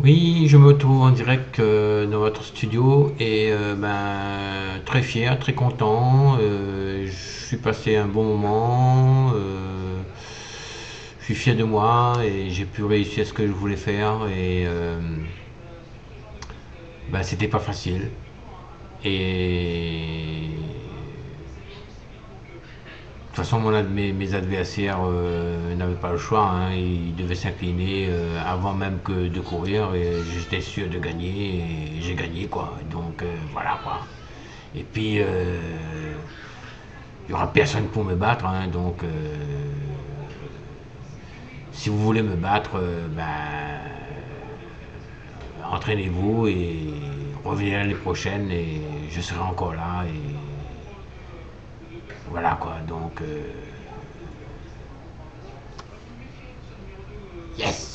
Oui, je me trouve en direct dans votre studio et très fier, très content. Je suis passé un bon moment. Je suis fier de moi et j'ai pu réussir ce que je voulais faire et c'était pas facile. Et de toute façon, mes adversaires n'avaient pas le choix, hein. Ils devaient s'incliner avant même que de courir. Et j'étais sûr de gagner. Et j'ai gagné, quoi. Donc voilà, quoi. Et puis, il n'y aura personne pour me battre, hein. Donc, si vous voulez me battre, entraînez-vous et revenez l'année prochaine. Et je serai encore là. Et voilà, quoi. Donc, yes!